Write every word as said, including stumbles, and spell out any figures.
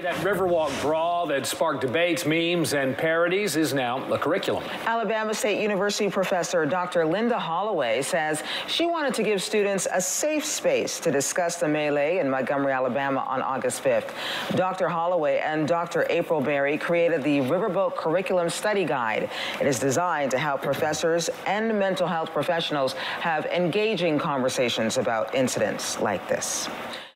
That Riverwalk brawl that sparked debates, memes, and parodies is now a curriculum. Alabama State University professor Doctor Linda Holloway says she wanted to give students a safe space to discuss the melee in Montgomery, Alabama on August fifth. Doctor Holloway and Doctor April Berry created the Riverwalk Curriculum Study Guide. It is designed to help professors and mental health professionals have engaging conversations about incidents like this.